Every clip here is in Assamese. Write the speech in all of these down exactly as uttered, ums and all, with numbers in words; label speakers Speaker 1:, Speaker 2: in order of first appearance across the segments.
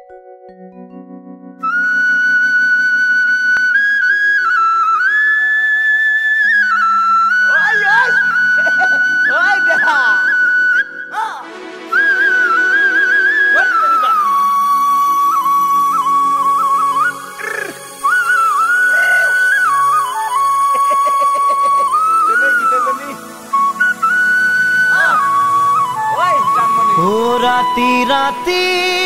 Speaker 1: राती राती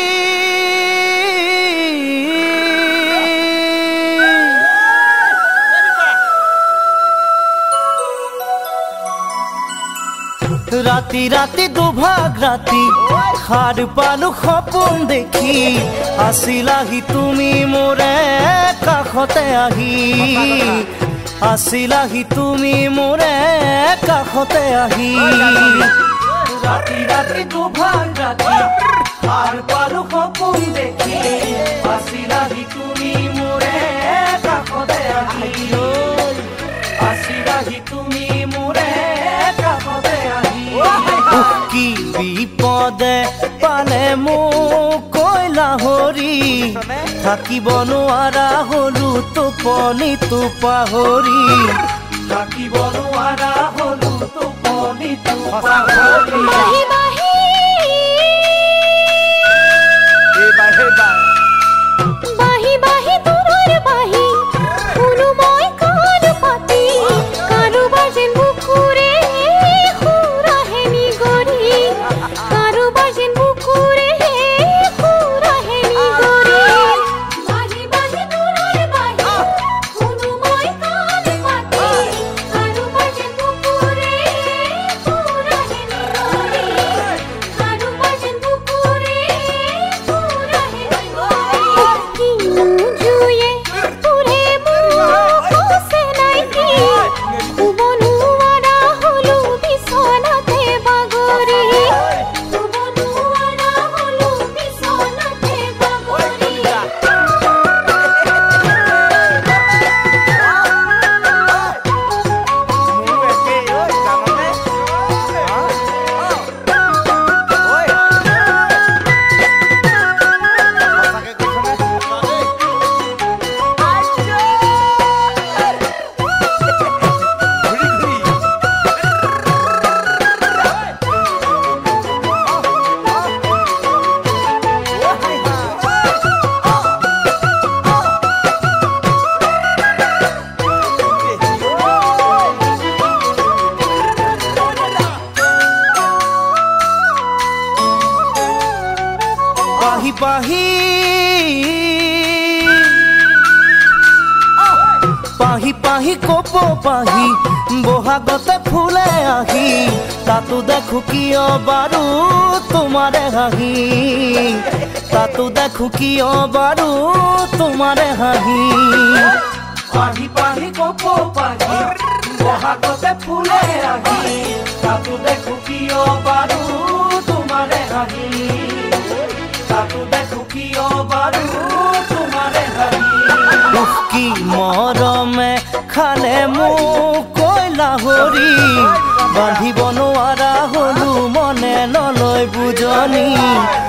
Speaker 1: राती राती दुभाग राती खार पालु सपन देखी आसिलाही तुमी मोरे काखते आही आसिलाही तुमी मोरे काखते आही राती राती दुभाग राती खार पालु सपन देखी आसिलाही तुमी मोरे काखते आही आसिलाही तुमी मोरे काखते आही की विपदे पाले मोक कइला हरि থাকিব নোৱাৰা হলু টোপনি তো পাহৰি থাকিব নোৱাৰা হলু টোপনি তো পাহৰি বাহি বাহি এ বাহি বাহি বাহি দূৰৰ বাহি শুনো মই কাণ পাতি কাৰোবাৰ যেন বুকুৰে খুৰাহেনি গৰি কাৰোবাৰ যেন বুকুৰে খুৰাহেনি গৰি বাহি বাহি দূৰৰ বাহি শুনো মই কাণ পাতি কাৰোবাৰ যেন বুকুৰে খুৰাহেনি গৰি কাৰোবাৰ যেন বুকুৰে খুৰাহেনি গৰি কিনো জুয়ে পুৰে মোক কছে নাইকি শুব নোৱাৰা হলো বিছনাতে বাগৰি শুব নোৱাৰা হলো বিছনাতে বাগৰি পাহি পাহি পাহি পাহি কপ পাহি বহাগতে ফুলে আহি তাতো দেখো কিয় বাৰু তোমাৰে হাঁহি তাতো দেখো কিয় বাৰু তোমাৰে হাঁহি পাহি পাহি কপ পাহি বহাগতে ফুলে আহি তাতো দেখো কিয় বাৰু তোমাৰে হাঁহি তাতো দেখো কিয় বাৰু তোমাৰে হাঁহি কি মৰমে খালে মোক কইলা হৰি বান্ধিব নোৱাৰা হলু মনে নলয় বুজনি